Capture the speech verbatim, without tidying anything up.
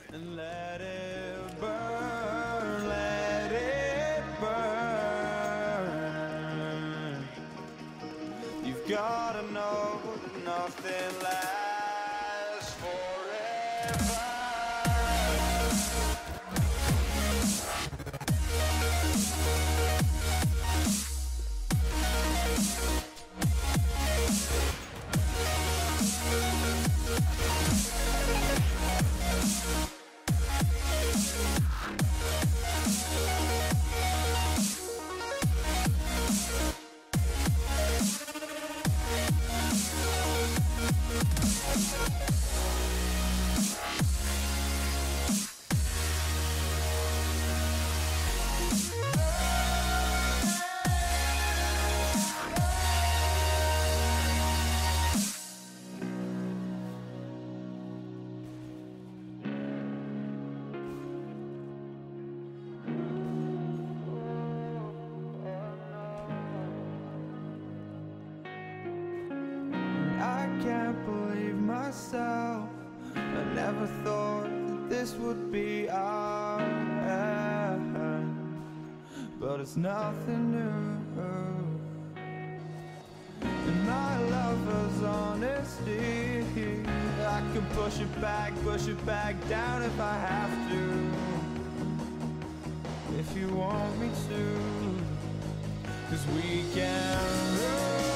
and let it burn, let it burn. You've gotta know that nothing lasts forever. I can't believe myself. I never thought that this would be our end, but it's nothing new. And my lover's honesty, I can push it back, push it back down if I have to, if you want me to, 'cause we can run.